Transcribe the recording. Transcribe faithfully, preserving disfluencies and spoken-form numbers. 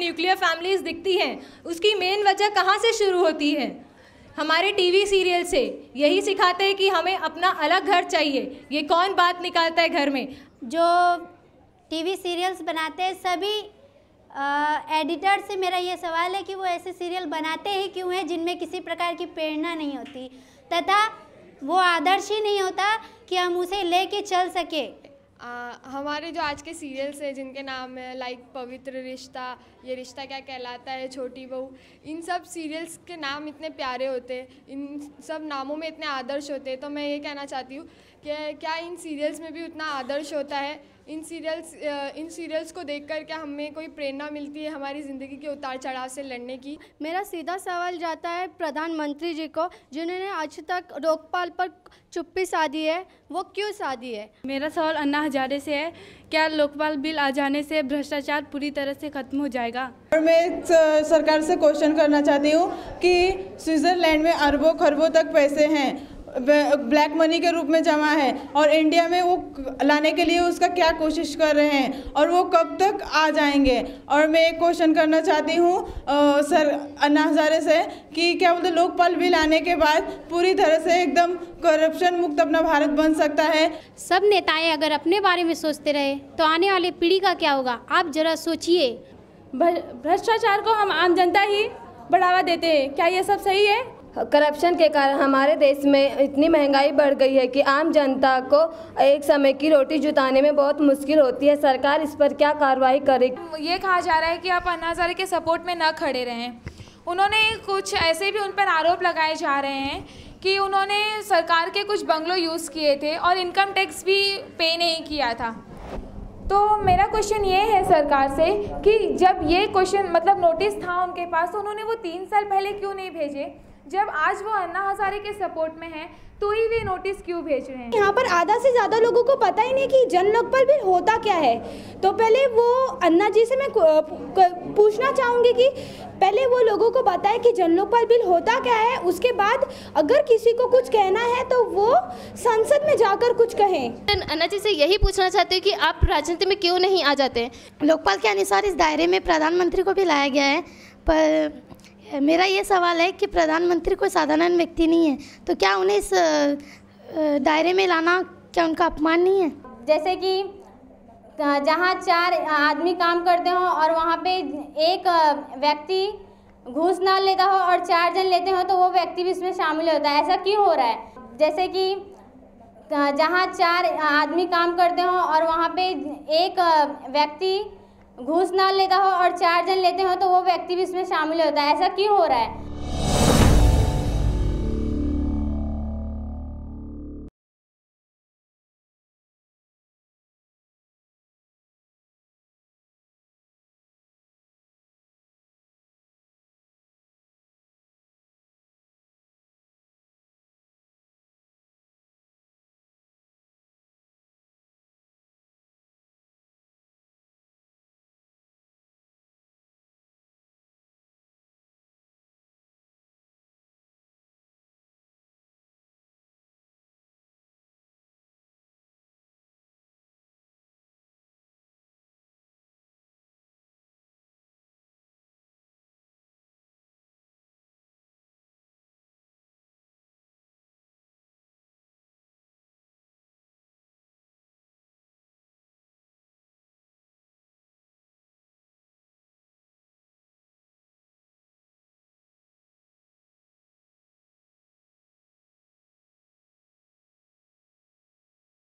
Nuclear families दिखती हैं, उसकी मेन वजह कहाँ से शुरू होती है? हमारे टीवी सीरियल से। यही सिखाते हैं कि हमें अपना अलग घर चाहिए। ये कौन बात निकालता है घर में? जो टीवी सीरियल्स बनाते हैं सभी एडिटर से मेरा ये सवाल है कि वो ऐसे सीरियल बनाते ही क्यों हैं जिनमें किसी प्रकार की प्रेरणा नहीं होती तथा वो आदर्श ही नहीं होता कि हम उसे लेके चल सके। आ, हमारे जो आज के सीरियल्स हैं जिनके नाम है लाइक पवित्र रिश्ता, ये रिश्ता क्या कहलाता है, छोटी बहू, इन सब सीरियल्स के नाम इतने प्यारे होते हैं, इन सब नामों में इतने आदर्श होते हैं। तो मैं ये कहना चाहती हूँ कि क्या इन सीरियल्स में भी उतना आदर्श होता है? इन सीरियल्स इन सीरियल्स को देखकर क्या हमें कोई प्रेरणा मिलती है हमारी ज़िंदगी के उतार चढ़ाव से लड़ने की? मेरा सीधा सवाल जाता है प्रधानमंत्री जी को, जिन्होंने आज तक लोकपाल पर चुप्पी साधी है, वो क्यों साधी है? मेरा सवाल अन्ना हजारे से है, क्या लोकपाल बिल आ जाने से भ्रष्टाचार पूरी तरह से खत्म हो जाएगा? और मैं सरकार से क्वेश्चन करना चाहती हूँ कि स्विट्ज़रलैंड में अरबों खरबों तक पैसे हैं, ब्लैक मनी के रूप में जमा है, और इंडिया में वो लाने के लिए उसका क्या कोशिश कर रहे हैं और वो कब तक आ जाएंगे? और मैं एक क्वेश्चन करना चाहती हूँ सर अन्ना हजारे से कि क्या बोलते लोकपाल बिल आने के बाद पूरी तरह से एकदम करप्शन मुक्त अपना भारत बन सकता है? सब नेताएं अगर अपने बारे में सोचते रहे तो आने वाली पीढ़ी का क्या होगा? आप जरा सोचिए। भ्रष्टाचार को हम आम जनता ही बढ़ावा देते हैं, क्या ये सब सही है? करप्शन के कारण हमारे देश में इतनी महंगाई बढ़ गई है कि आम जनता को एक समय की रोटी जुटाने में बहुत मुश्किल होती है। सरकार इस पर क्या कार्रवाई करे? ये कहा जा रहा है कि आप अन्ना हजारे के सपोर्ट में न खड़े रहें। उन्होंने कुछ ऐसे भी उन पर आरोप लगाए जा रहे हैं कि उन्होंने सरकार के कुछ बंगलों यूज़ किए थे और इनकम टैक्स भी पे नहीं किया था। तो मेरा क्वेश्चन ये है सरकार से कि जब ये क्वेश्चन मतलब नोटिस था उनके पास, तो उन्होंने वो तीन साल पहले क्यों नहीं भेजे? जब आज वो अन्ना हजारे के सपोर्ट में हैं तो ही वे नोटिस क्यों भेज रहे हैं? यहाँ पर आधा से ज़्यादा लोगों को पता ही नहीं कि जन लोकपाल बिल होता क्या है। तो पहले वो अन्ना जी से मैं पूछना चाहूँगी कि पहले वो लोगों को बताएं कि जन लोकपाल बिल होता क्या है, उसके बाद अगर किसी को कुछ कहना है तो वो संसद में जाकर कुछ कहें। अन्ना जी से यही पूछना चाहते हैं कि आप राजनीति में क्यों नहीं आ जाते? लोकपाल के अनुसार इस दायरे में प्रधानमंत्री को भी लाया गया है, पर मेरा ये सवाल है कि प्रधानमंत्री कोई साधारण व्यक्ति नहीं है, तो क्या उन्हें इस दायरे में लाना क्या उनका अपमान नहीं है? जैसे कि जहाँ चार आदमी काम करते हो और वहाँ पे एक व्यक्ति घूस ना लेता हो और चार जन लेते हो तो वो व्यक्ति भी इसमें शामिल होता है। ऐसा क्यों हो रहा है? जैसे कि जहाँ चार आदमी काम करते हो और वहाँ पे एक व्यक्ति घूस ना लेता हो और चार जन लेते हो तो वो व्यक्ति भी इसमें शामिल होता है। ऐसा क्यों हो रहा है?